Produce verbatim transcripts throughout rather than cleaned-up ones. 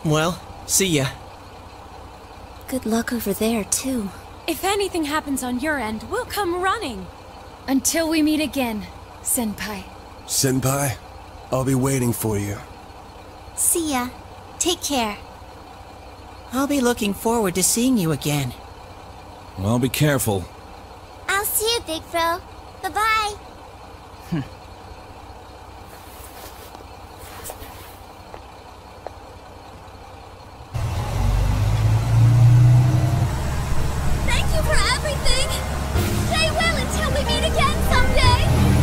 Well, see ya. Good luck over there, too. If anything happens on your end, we'll come running. Until we meet again, Senpai. Senpai, I'll be waiting for you. See ya. Take care. I'll be looking forward to seeing you again. Well, be careful. I'll see you, Big Bro. Bye-bye. Thank you for everything! Stay well until we meet again someday!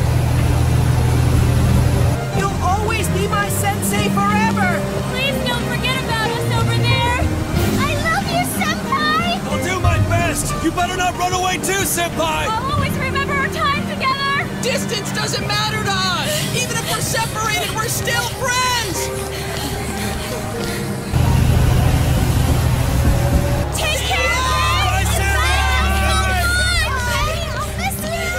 You'll always be my sensei forever! Please don't forget about us over there! I love you, Senpai! I'll do my best! You better not run away too, Senpai! I'll always remember our time together! Distance doesn't matter to us! Even if we're separated, we're still friends! Take care! Bye, Senpai! I'll miss you!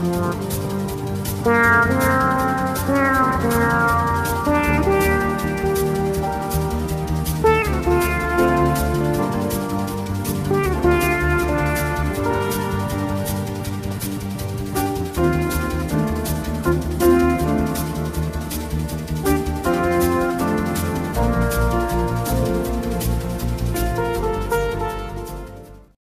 Meow, meow, meow, meow.